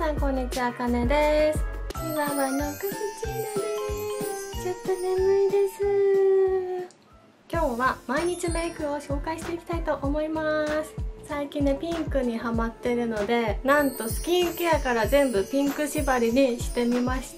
さんこんにちは、かねです。チワワのクスチーナです。ちょっと眠いです。今日は毎日メイクを紹介していきたいと思います。最近ね、ピンクにハマってるので、なんとスキンケアから全部ピンク縛りにしてみました。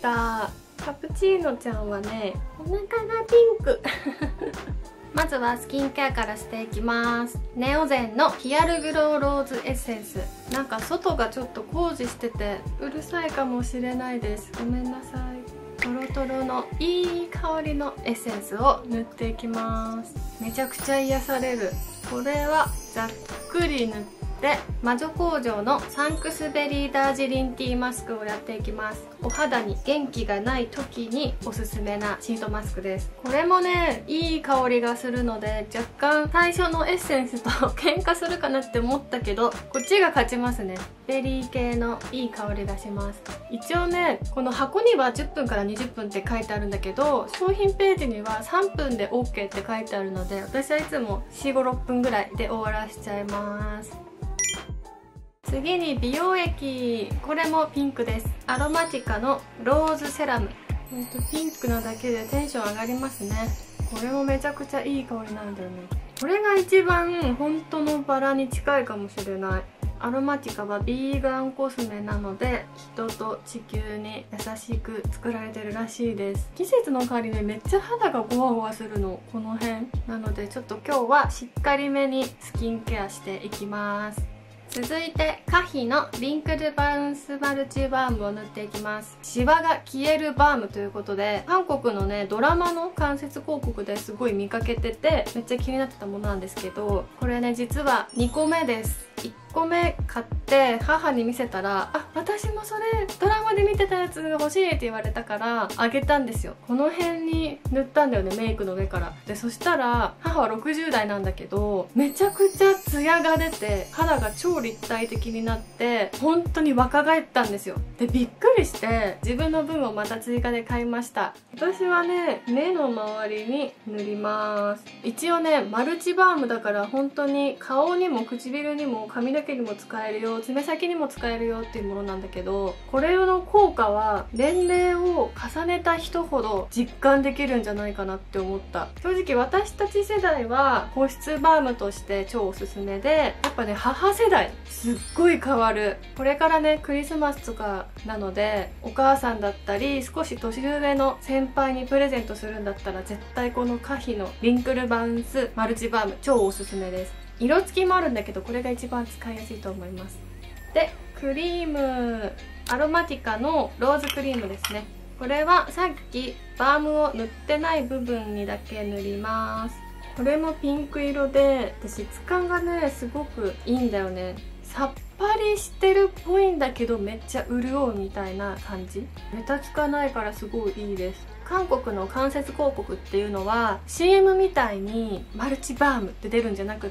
カプチーノちゃんはね、お腹がピンクまずはスキンケアからしていきます。ネオゼンのヒアルグローローズエッセンス。なんか外がちょっと工事しててうるさいかもしれないです。ごめんなさい。トロトロのいい香りのエッセンスを塗っていきます。めちゃくちゃ癒される。これはざっくり塗って魔女工場のサンクスベリーダージリンティーマスクをやっていきます。お肌に元気がない時におすすめなシートマスクです。これもね、いい香りがするので若干最初のエッセンスと喧嘩するかなって思ったけど、こっちが勝ちますね。ベリー系のいい香りがします。一応ね、この箱には10分から20分って書いてあるんだけど、商品ページには3分で OK って書いてあるので、私はいつも 4,5,6 分ぐらいで終わらしちゃいます。次に美容液。これもピンクです。アロマティカのローズセラム。ピンクなだけでテンション上がりますね。これもめちゃくちゃいい香りなんだよね。これが一番本当のバラに近いかもしれない。アロマティカはビーガンコスメなので、人と地球に優しく作られてるらしいです。季節の変わりでめっちゃ肌がゴワゴワするの、この辺なので、ちょっと今日はしっかりめにスキンケアしていきます。続いてカヒのリンクルバウンスマルチバームを塗っていきます。シワが消えるバームということで、韓国のねドラマの間接広告ですごい見かけてて、めっちゃ気になってたものなんですけど、これね実は2個目です。1個目買って母に見せたら、あ、私もそれドラマで見てたやつが欲しいって言われたからあげたんですよ。この辺に塗ったんだよね、メイクの上から。でそしたら母は60代なんだけど、めちゃくちゃツヤが出て肌が超立体的になって本当に若返ったんですよ。でびっくりして自分の分をまた追加で買いました。私はね、目の周りに塗ります。一応ねマルチバームだから本当に顔にも唇にも髪の毛にも使えるよ、爪先にも使えるよっていうものなんだけど、これの効果は年齢を重ねた人ほど実感できるんじゃないかなって思った。正直私たち世代は保湿バームとして超おすすめで、やっぱね母世代すっごい変わる。これからねクリスマスとかなので、お母さんだったり少し年上の先輩にプレゼントするんだったら絶対このカヒのリンクルバウンスマルチバーム超おすすめです。色付きもあるんだけど、これが一番使いやすいと思います。でクリーム、アロマティカのローズクリームですね。これはさっきバームを塗ってない部分にだけ塗ります。これもピンク色で、質感がねすごくいいんだよね。さっぱりしてるっぽいんだけどめっちゃ潤うみたいな感じ。ベタつかないからすごいいいです。韓国の間接広告っていうのは CM みたいにマルチバームって出るんじゃなくって、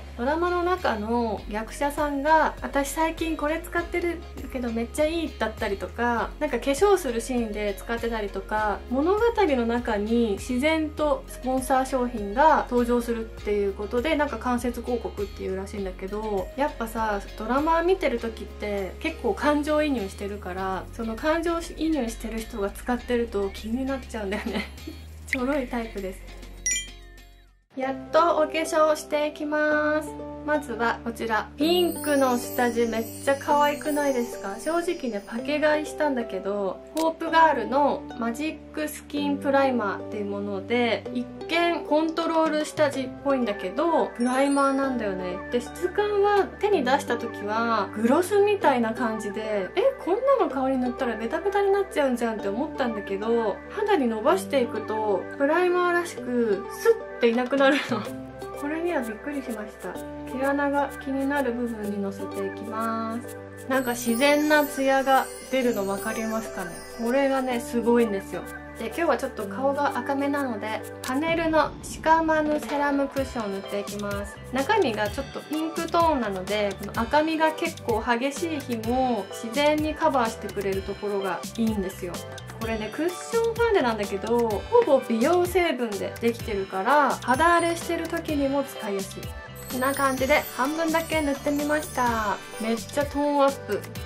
ドラマの中の役者さんが私最近これ使ってるけどめっちゃいいだったりとか、なんか化粧するシーンで使ってたりとか、物語の中に自然とスポンサー商品が登場するっていうことで、なんか間接広告っていうらしいんだけど、やっぱさドラマ見てる時って結構感情移入してるから、その感情移入してる人が使ってると気になっちゃうんだよねちょろいタイプです。やっとお化粧していきます。まずはこちらピンクの下地めっちゃ可愛くないですか？正直ねパケ買いしたんだけど、ホープガールのマジックスキンプライマーっていうもので、一見コントロール下地っぽいんだけどプライマーなんだよね。で質感は手に出した時はグロスみたいな感じで、こんなの顔に塗ったらベタベタになっちゃうんじゃんって思ったんだけど、肌に伸ばしていくとプライマーらしくスッていなくなるのこれにはびっくりしました。毛穴が気になる部分にのせていきます。なんか自然なツヤが出るの分かりますかね？これがねすごいんですよ。で今日はちょっと顔が赤めなので、パネルのシカマヌセラムクッションを塗っていきます。中身がちょっとピンクトーンなので、この赤みが結構激しい日も自然にカバーしてくれるところがいいんですよ。これねクッションファンデなんだけど、ほぼ美容成分でできてるから肌荒れしてる時にも使いやすい。こんな感じで半分だけ塗ってみました。めっちゃトーンアップ。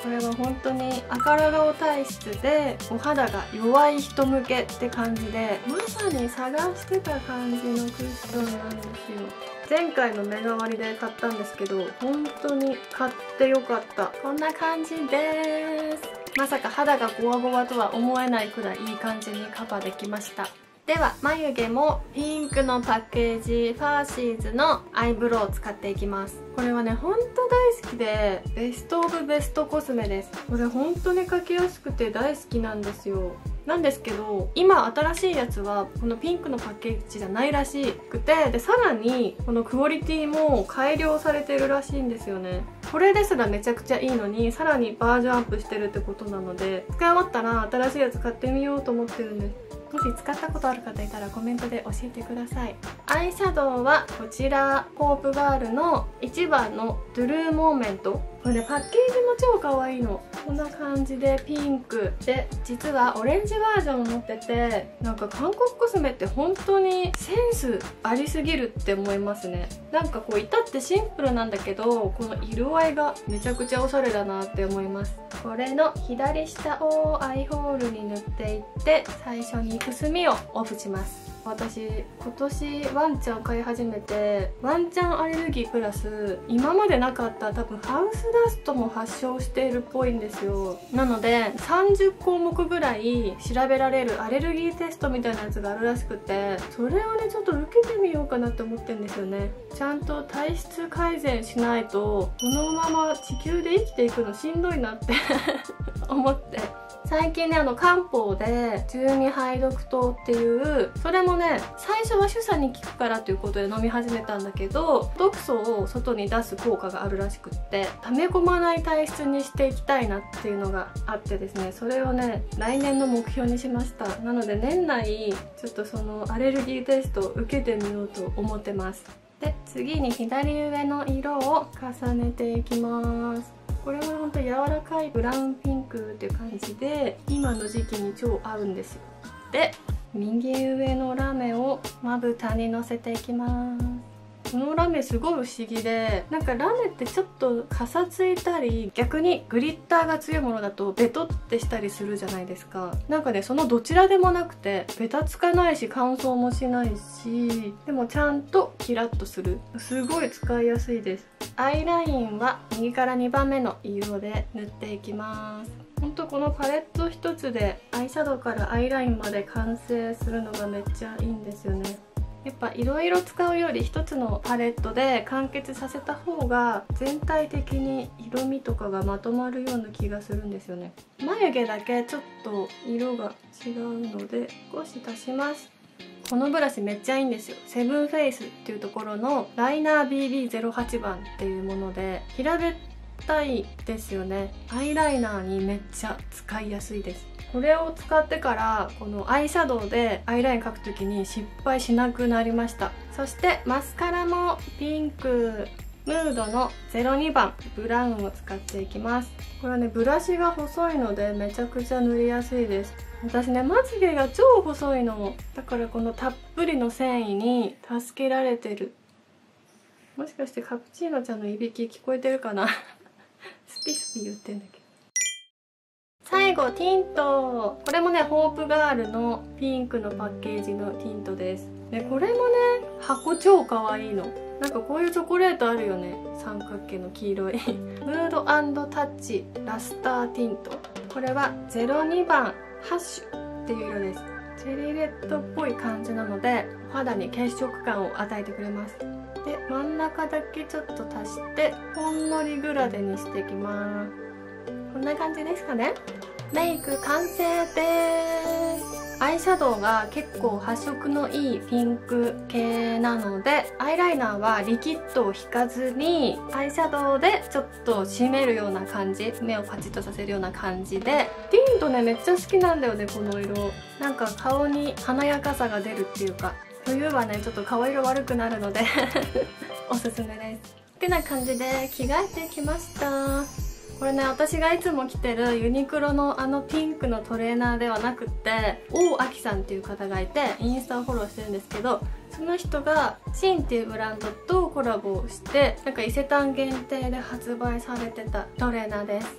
これは本当に赤ら顔体質でお肌が弱い人向けって感じで、まさに探してた感じのクッションなんですよ。前回の目代わりで買ったんですけど、本当に買ってよかった。こんな感じです。まさか肌がゴワゴワとは思えないくらいいい感じにカバーできました。では眉毛もピンクのパッケージファーシーズのアイブロウを使っていきます。これはねほんと大好きでベストオブベストコスメです。これ本当に描きやすくて大好きなんですよ。なんですけど今新しいやつはこのピンクのパッケージじゃないらしくて、でさらにこのクオリティも改良されてるらしいんですよね。これですらめちゃくちゃいいのにさらにバージョンアップしてるってことなので、使い終わったら新しいやつ買ってみようと思ってるんです。もし使ったことある方いたらコメントで教えてください。アイシャドウはこちらホープガールの1番のトゥルーモーメント。これねパッケージも超可愛いの。こんな感じでピンクで、実はオレンジバージョンを持ってて、なんか韓国コスメって本当にセンスありすぎるって思いますね。なんかこう至ってシンプルなんだけどこの色合いがめちゃくちゃおしゃれだなって思います。これの左下をアイホールに塗っていって最初にくすみをオフします。私今年ワンちゃん飼い始めて、ワンちゃんアレルギープラス今までなかった多分ハウスダストも発症しているっぽいんですよ。なので30項目ぐらい調べられるアレルギーテストみたいなやつがあるらしくて、それをねちょっと受けてみようかなって思ってるんですよね。ちゃんと体質改善しないとこのまま地球で生きていくのしんどいなって思って、最近ね漢方で12杯毒湯っていう、それもね最初は主査に効くからということで飲み始めたんだけど、毒素を外に出す効果があるらしくって、溜め込まない体質にしていきたいなっていうのがあってですね、それをね来年の目標にしました。なので年内ちょっとそのアレルギーテストを受けてみようと思ってます。で次に左上の色を重ねていきます。これは本当柔らかいブラウンピンクっていう感じで今の時期に超合うんですよ。で右上のラメをまぶたにのせていきます。このラメすごい不思議で、なんかラメってちょっとかさついたり逆にグリッターが強いものだとベトってしたりするじゃないですか。なんかねそのどちらでもなくて、ベタつかないし乾燥もしないし、でもちゃんとキラッとする、すごい使いやすいです。アイラインは右から2番目の色で塗っていきます。ほんとこのパレット一つでアイシャドウからアイラインまで完成するのがめっちゃいいんですよね。やっぱいろいろ使うより一つのパレットで完結させた方が全体的に色味とかがまとまるような気がするんですよね。眉毛だけちょっと色が違うので少し足します。このブラシめっちゃいいんですよ。セブンフェイスっていうところのライナー BB08 番っていうもので平べったいですよね。アイライナーにめっちゃ使いやすいです。これを使ってからこのアイシャドウでアイライン描く時に失敗しなくなりました。そしてマスカラもピンクムードの02番ブラウンを使っていきます。これはねブラシが細いのでめちゃくちゃ塗りやすいです。私ねまつげが超細いのだからこのたっぷりの繊維に助けられてる。もしかしてカプチーノちゃんのいびき聞こえてるかなスピスピ言ってんだけど。最後ティント、これもねホープガールのピンクのパッケージのティントです。でこれもね箱超かわいいの。なんかこういうチョコレートあるよね、三角形の黄色いムード&タッチラスターティント。これは02番ハッシュっていう色です。チェリーレッドっぽい感じなのでお肌に血色感を与えてくれます。で真ん中だけちょっと足してほんのりグラデにしていきます。こんな感じですかね。メイク完成です。アイシャドウが結構発色のいいピンク系なので、アイライナーはリキッドを引かずにアイシャドウでちょっと締めるような感じ、目をパチッとさせるような感じで、ティントねめっちゃ好きなんだよね。この色なんか顔に華やかさが出るっていうか、冬はねちょっと顔色悪くなるのでおすすめです。ってな感じで着替えてきました。これね私がいつも着てるユニクロのあのピンクのトレーナーではなくって、大あきさんっていう方がいてインスタをフォローしてるんですけど、その人がシンっていうブランドとコラボをしてなんか伊勢丹限定で発売されてたトレーナーです。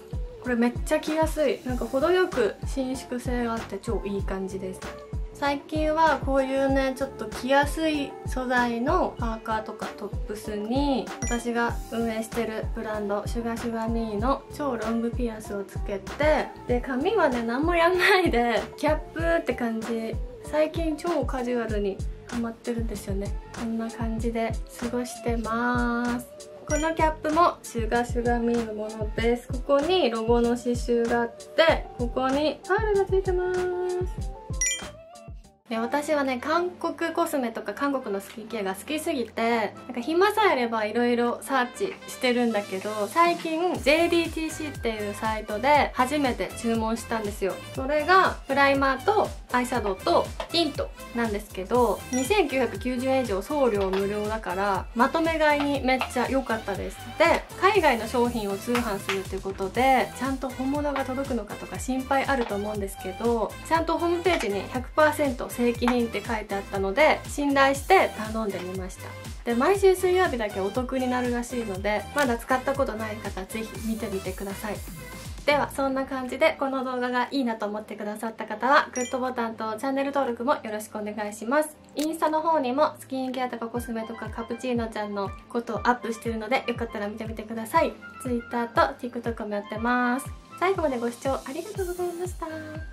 これめっちゃ着やすい。なんか程よく伸縮性があって超いい感じです。最近はこういうねちょっと着やすい素材のパーカーとかトップスに、私が運営してるブランドシュガーシュガーミーの超ロングピアスをつけて、で髪はね何もやんないでキャップって感じ。最近超カジュアルにハマってるんですよね。こんな感じで過ごしてます。このキャップもシュガーシュガーミーのものです。ここにロゴの刺繍があって、ここにパールがついてます。で、私はね韓国コスメとか韓国のスキンケアが好きすぎて、なんか暇さえあればいろいろサーチしてるんだけど、最近 JDTC っていうサイトで初めて注文したんですよ。それがプライマーとアイシャドウとティントなんですけど、2990円以上送料無料だからまとめ買いにめっちゃ良かったです。で、海外の商品を通販するっていうことでちゃんと本物が届くのかとか心配あると思うんですけど、ちゃんとホームページに 100% 正規品って書いてあったので信頼して頼んでみました。で、毎週水曜日だけお得になるらしいので、まだ使ったことない方ぜひ見てみてください。ではそんな感じで、この動画がいいなと思ってくださった方はグッドボタンとチャンネル登録もよろしくお願いします。インスタの方にもスキンケアとかコスメとかカプチーノちゃんのことをアップしてるので、よかったら見てみてください。Twitter と TikTok もやってます。最後までご視聴ありがとうございました。